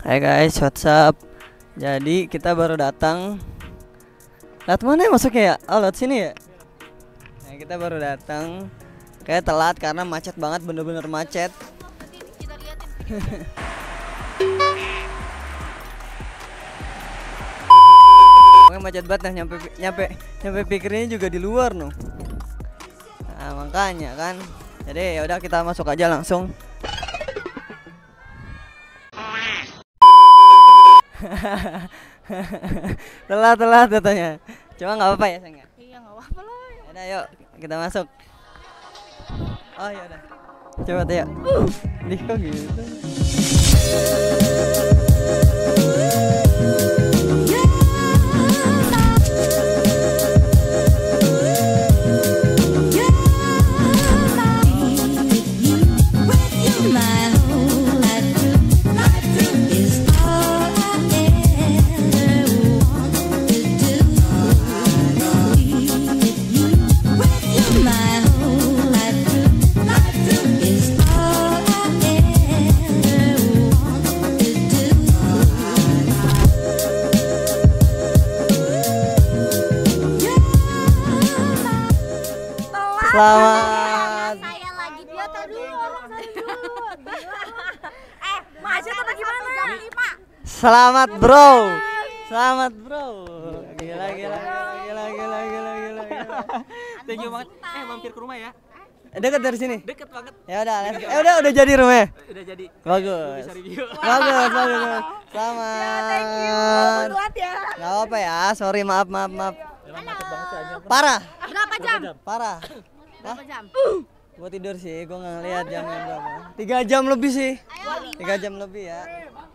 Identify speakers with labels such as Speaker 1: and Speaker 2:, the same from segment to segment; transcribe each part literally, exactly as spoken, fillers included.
Speaker 1: Hai guys, what's up? Jadi kita baru datang. Lihat mana ya masuknya ya? Oh, lihat sini ya. Nah, kita baru datang. Kayak telat karena macet banget, bener-bener macet.
Speaker 2: Kita liatin.
Speaker 1: Pokoknya macet banget, nah nyampe nyampe nyampe pikirnya juga di luar noh. Nah, makanya kan. Jadi ya udah kita masuk aja langsung. telat telat katanya. Cuma nggak apa-apa ya sayang.
Speaker 2: Iya nggak apa-apa lah.
Speaker 1: Yaudah yuk kita masuk. Oh ya udah. Coba tuh ya. Uh, Dih kok gitu. Selamat.
Speaker 2: Saya lagi dia tadi orang saya dulu. Eh, macet apa gimana? jam lima.
Speaker 1: Selamat bro. Selamat bro. Gila gila gila gila gila gila gila.
Speaker 3: Thank you banget. Eh mampir ke rumah ya.
Speaker 1: Dekat dari sini.
Speaker 3: Deket banget.
Speaker 1: Ya udah, eh udah udah jadi rumahnya.
Speaker 3: Udah jadi.
Speaker 1: Bagus.
Speaker 3: Bisa review.
Speaker 1: Bagus, bagus, bagus. Selamat.
Speaker 2: Thank you. Buat ya.
Speaker 1: Gak apa ya, sorry maaf maaf maaf.
Speaker 3: Emang macet banget sih anjir.
Speaker 1: Parah,
Speaker 2: Berapa jam?
Speaker 1: parah.
Speaker 2: Berapa jam?
Speaker 1: Gua tidur sih, gua nggak ngeliat jamnya berapa. Tiga jam lebih sih. Tiga jam lebih ya.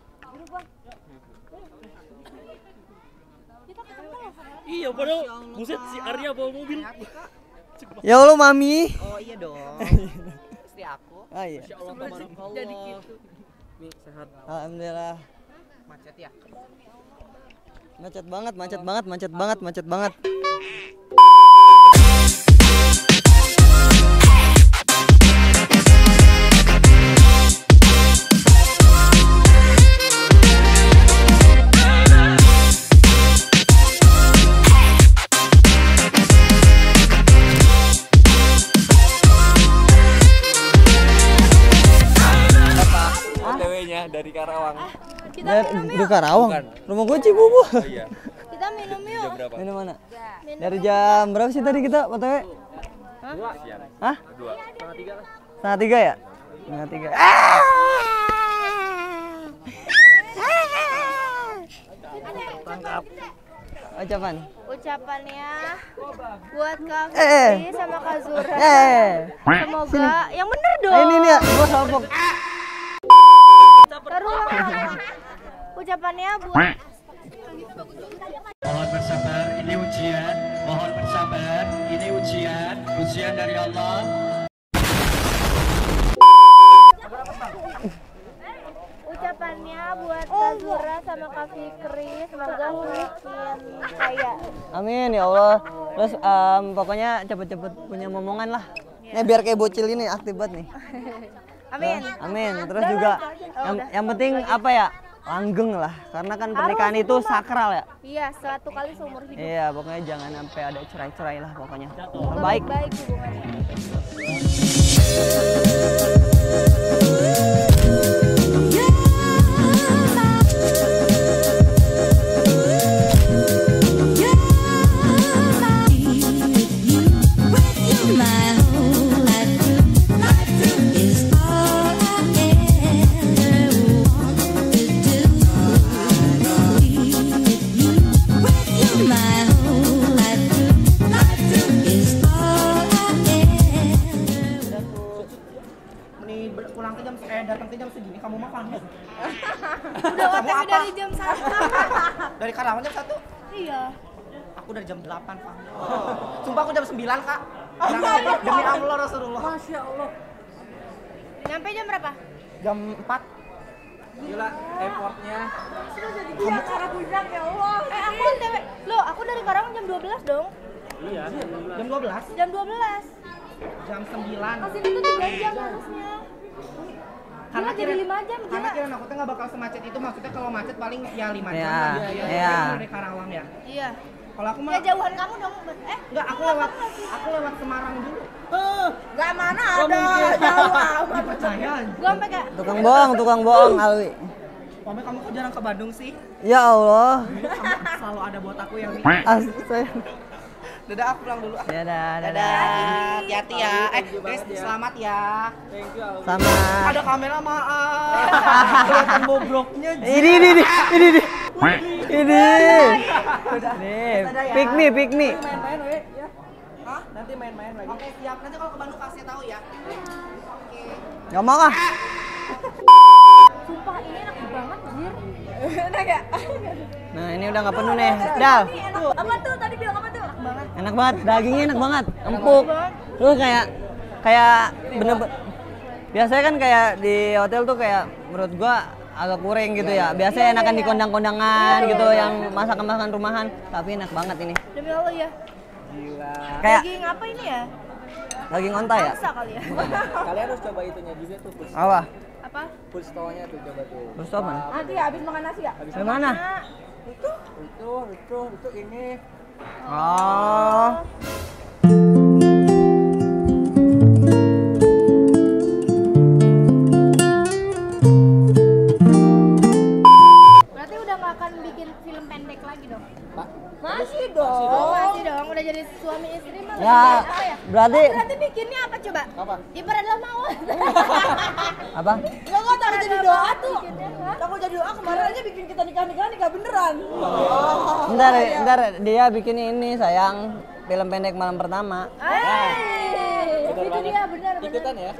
Speaker 3: Iya padahal buset si Arya bawa mobil.
Speaker 1: Ya Allah mami.
Speaker 3: Oh iya dong. Istri aku.
Speaker 1: Oh iya.
Speaker 3: Insya Allah tabarakallah. Jadi gitu. Nih sehat.
Speaker 1: Alhamdulillah.
Speaker 3: Macet ya.
Speaker 1: Macet banget, macet banget, macet banget, macet banget.
Speaker 3: O T W-nya dari Karawang.
Speaker 2: Kita
Speaker 1: Dari
Speaker 2: minum
Speaker 1: di
Speaker 2: yuk.
Speaker 1: Karawang.
Speaker 3: Bukan.
Speaker 1: Rumah gua Cibubur.
Speaker 3: Oh iya.
Speaker 2: Kita minum yuk.
Speaker 3: Jam berapa?
Speaker 1: Ini mana?
Speaker 2: Minum
Speaker 1: Dari
Speaker 2: yuk.
Speaker 1: jam berapa sih tadi kita O T W?
Speaker 3: Dua siang.
Speaker 1: Hah?
Speaker 3: Dua. Setengah tiga lah.
Speaker 1: Setengah tiga ya? Setengah tiga. Ah!
Speaker 3: Tangkap.
Speaker 1: Ucapan.
Speaker 2: Ucapannya buat Kak
Speaker 1: Eh.
Speaker 2: Fitri sama Kak Zura.
Speaker 1: Eh.
Speaker 2: Semoga yang bener dong.
Speaker 1: Eh, ini nih ya, gua salpok.
Speaker 2: Taruh. Ucapannya buat
Speaker 4: Mohon bersabar, ini ujian. Mohon bersabar, ini ujian. Ujian dari Allah.
Speaker 2: ucapannya buat Kak Zura sama Kak Fikri. Semoga makin kaya.
Speaker 1: Amin ya Allah. Terus em, pokoknya cepet-cepet punya momongan lah. Nih biar kayak bocil ini aktif banget nih.
Speaker 2: Amin.
Speaker 1: Amin. Terus juga yang, yang penting apa ya? Langgeng lah. Karena kan pernikahan itu sakral ya.
Speaker 2: Iya, satu kali seumur hidup.
Speaker 1: Iya, pokoknya jangan sampai ada cerai-cerai lah pokoknya. Terbaik.
Speaker 2: Baik hubungannya.
Speaker 3: Ini pulang ke jam eh datang ke jam segini kamu makan ya?
Speaker 2: Udah O T W dari jam satu.
Speaker 3: Dari Karawang jam satu?
Speaker 2: Iya.
Speaker 3: Aku dari jam delapan, Pak. Sumpah aku jam sembilan, Kak. Demi Allah Rasulullah. Masya Allah.
Speaker 2: Nyampe jam berapa?
Speaker 3: Jam empat. Gila, effortnya.
Speaker 2: Iya, karena budak ya Allah. Eh, aku O T W. Loh, aku dari Karawang jam dua belas dong.
Speaker 3: Iya. Jam dua belas.
Speaker 2: Jam dua belas.
Speaker 3: Jam sembilan.
Speaker 2: Kesini tuh tiga jam harusnya.
Speaker 3: Karena
Speaker 2: jadi
Speaker 3: kira
Speaker 2: lima jam
Speaker 3: karena
Speaker 2: gila.
Speaker 3: kira aku nggak bakal semacet itu, maksudnya kalau macet paling ya lima jam
Speaker 1: Iya,
Speaker 3: lah.
Speaker 1: iya.
Speaker 3: Dari Karawang ya.
Speaker 2: Iya.
Speaker 3: Kalau aku mah
Speaker 2: Ya jauhan kamu dong. Eh,
Speaker 3: enggak, aku lewat aku lewat Semarang dulu.
Speaker 2: enggak mana ada. Jauh amat.
Speaker 3: Percaya.
Speaker 2: Gua sampai kayak
Speaker 1: Tukang bohong, tukang bohong Alwi.
Speaker 3: Pokoknya kamu kok jarang ke Bandung sih?
Speaker 1: Ya Allah.
Speaker 3: Sama- Selalu ada buat aku yang
Speaker 1: Astaga.
Speaker 3: Dadah, aku pulang dulu.
Speaker 1: Dadah, dadah.
Speaker 3: Dadah, hati-hati ya. Eh, guys, selamat ya.
Speaker 1: Sama.
Speaker 3: Ada kamera, maaf. Kelihatan bobroknya.
Speaker 1: Ini, ini, ini, ini, ini. Ini. Nih, pick me, pick me.
Speaker 3: Main-main, we. Ya. Hah? Nanti main-main lagi. Oke, siap. Nanti kalau ke Bandung kasih tahu ya. Oke.
Speaker 1: Gak mau ah.
Speaker 2: sumpah ini enak banget anjir. Enak ya?
Speaker 1: Nah, ini udah nggak penuh nih. Dal.
Speaker 2: Ini enak. Apa tuh tadi bilang apa tuh? Enak banget.
Speaker 1: Enak banget, dagingnya enak banget, empuk. Terus kayak kayak bener-bener biasanya kan kayak di hotel tuh kayak menurut gua agak kurang gitu ya. Biasanya enakan di kondang-kondangan gitu yang masakan-masakan rumahan, tapi enak banget ini.
Speaker 2: Demi Allah ya.
Speaker 1: Kayak
Speaker 2: Daging apa ini ya?
Speaker 1: daging onta ya?
Speaker 2: Angsa kali ya.
Speaker 3: Kalian harus coba itunya juga tuh, Pus.
Speaker 1: Apa?
Speaker 2: Apa?
Speaker 3: Full stall-nya tuh coba tuh.
Speaker 1: Terus apa?
Speaker 2: Nanti ya habis makan nasi ya?
Speaker 1: Dari mana?
Speaker 3: Itu, itu, itu, itu ini.
Speaker 1: Oh.
Speaker 2: Berarti udah nggak akan bikin film pendek lagi dong?
Speaker 3: Pak,
Speaker 2: Masih dong. Oh, masih dong. Udah jadi suami istri mah.
Speaker 1: Ya,
Speaker 2: apa ya?
Speaker 1: berarti
Speaker 2: Berarti bikinnya apa coba?
Speaker 3: apa?
Speaker 2: Ibarat adalah maut.
Speaker 1: apa?
Speaker 2: Enggak kok takut jadi doa tuh. Takut jadi doa kemarin aja bikin kita nikah-nikah nikah beneran.
Speaker 1: Ntar, ntar dia bikin ini sayang film pendek malam pertama.
Speaker 2: Eh, itu dia benar benar.
Speaker 3: Ikutan ya.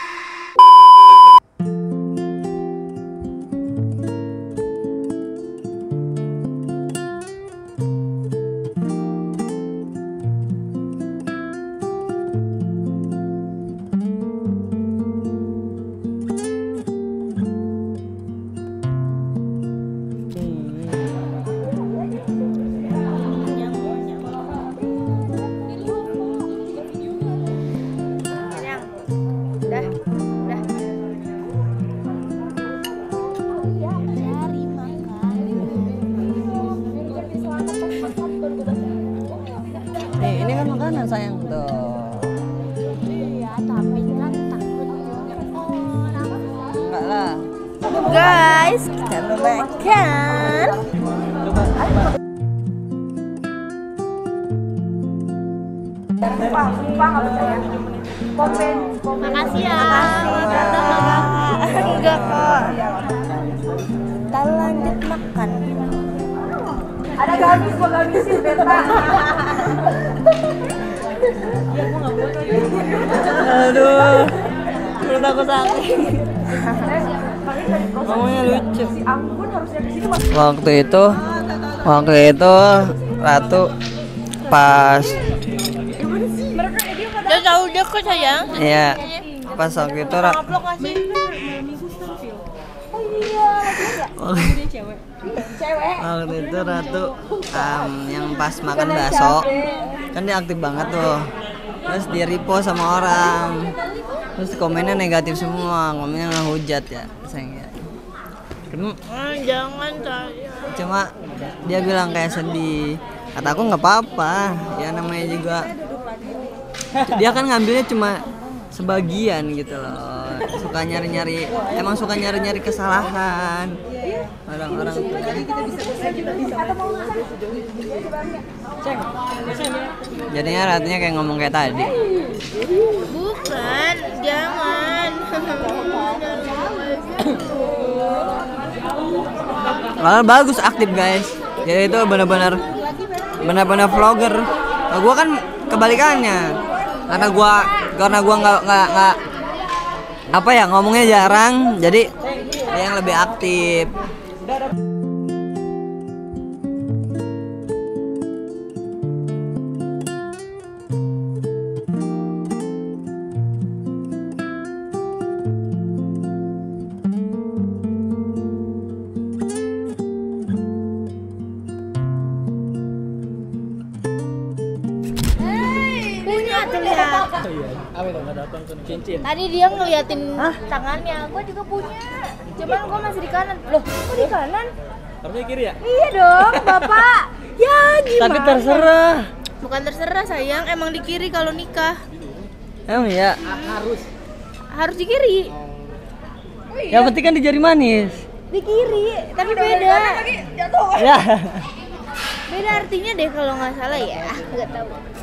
Speaker 2: Kenyang. Udah, udah. Cari makan.
Speaker 1: Nih, ini kan makanan sayang tuh.
Speaker 2: Iya, tapi kan takut orang.
Speaker 1: Enggak lah.
Speaker 2: Guys, kita mau makan. Makasih ya. Enggak kok. Kita lanjut makan. Ada gamis, gua gamisin beta.
Speaker 1: Aduh. Perut aku sakit. Ngomongnya lucu. Waktu itu, waktu itu Ratu pas,
Speaker 2: Udah tahu udah kok sayang.
Speaker 1: ya pas waktu itu Ra-
Speaker 2: Upload kasih.
Speaker 1: waktu itu Ratu um, yang pas makan bakso kan dia aktif banget tuh, terus dia repost sama orang, terus komennya negatif semua, komennya ngehujat ya sayang ya. Cuma,
Speaker 2: Jangan saya.
Speaker 1: cuma dia bilang kayak sedih, kata aku nggak apa-apa ya, namanya juga dia kan ngambilnya cuma sebagian gitu loh, suka nyari-nyari, emang suka nyari-nyari kesalahan orang-orang tuh. Jadinya Ratunya kayak ngomong kayak tadi.
Speaker 2: Bukan, jangan.
Speaker 1: Malah bagus, aktif guys. Jadi itu benar-benar benar-benar vlogger. Nah, gua kan kebalikannya. Karena gua karena gua nggak nggak nggak apa ya, ngomongnya jarang, jadi dia yang lebih aktif.
Speaker 2: Punya tuh lihat.
Speaker 3: Iya. Apa itu? Nggak datang tuh cincin.
Speaker 2: Tadi dia ngeliatin tangannya, gue juga punya. Cuman gue masih di kanan. Loh, kok di kanan?
Speaker 3: Harusnya kiri ya?
Speaker 2: Iya dong, Bapak. Ya gimana?
Speaker 1: Tapi terserah.
Speaker 2: Bukan terserah sayang, emang di kiri kalau nikah.
Speaker 1: Emang ya.
Speaker 3: Harus.
Speaker 2: Harus di kiri.
Speaker 1: Yang penting kan di jari manis.
Speaker 2: Di kiri, tapi beda.
Speaker 1: Ya.
Speaker 2: Beda artinya deh kalau nggak salah ya. Nggak tahu.